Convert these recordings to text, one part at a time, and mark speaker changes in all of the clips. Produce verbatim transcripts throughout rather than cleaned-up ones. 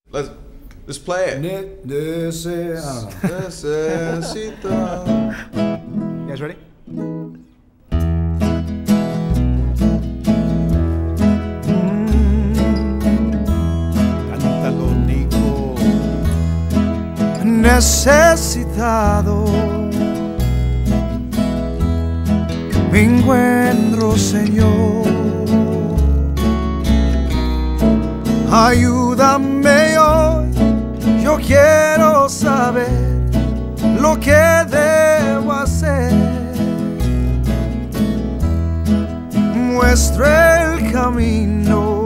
Speaker 1: Let's let's play it.
Speaker 2: Ne- dese- I don't know.
Speaker 1: Necesito.
Speaker 2: You guys ready? Cántalo, Nico. Necesitado me encuentro, Señor. Ayúdame hoy, yo quiero saber lo que debo hacer. Muestra el camino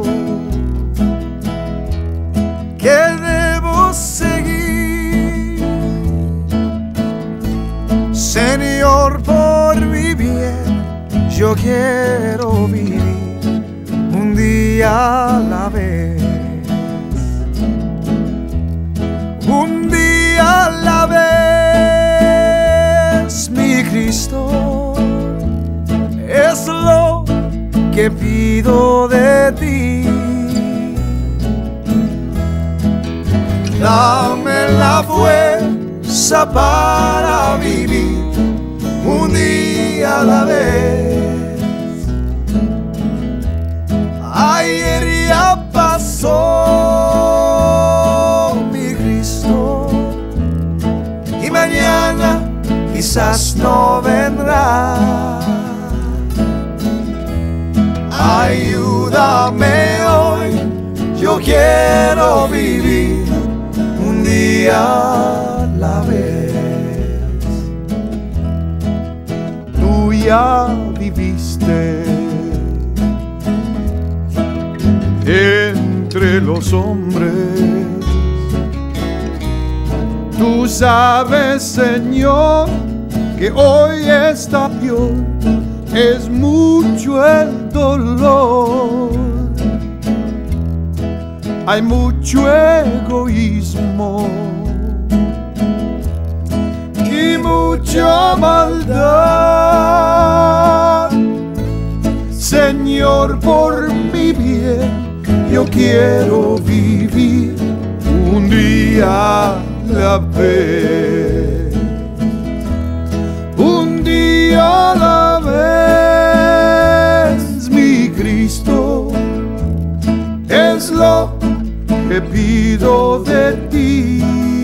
Speaker 2: que debo seguir. Señor, por mi bien, yo quiero vivir un día a la vez. Un día a la vez, mi Cristo, es lo que pido de ti. Dame la fuerza para vivir un día a la vez. Ayer ya pasó, mi Cristo, y mañana quizás no vendrá. Ayúdame hoy, yo quiero vivir un día a la vez. Tú ya viviste entre los hombres. Tú sabes, Señor, que hoy está peor. Es mucho el dolor, hay mucho egoísmo y mucha maldad. Señor, por mi bien, yo quiero vivir un día a la vez. Un día a la vez, mi Cristo, es lo que pido de ti.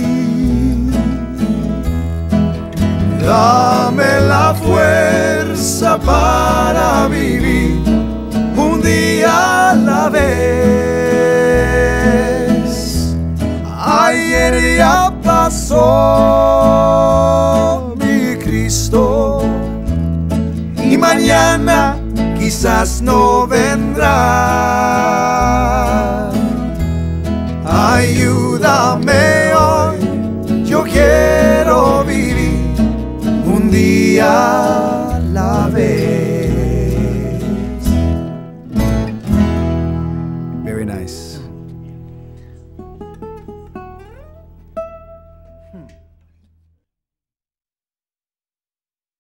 Speaker 2: Dame la fuerza para vivir un día a la vez. Ayer ya pasó, mi Cristo, y mañana quizás no vendrá. Ayúdame hoy, yo quiero vivir un día a la vez. Very nice.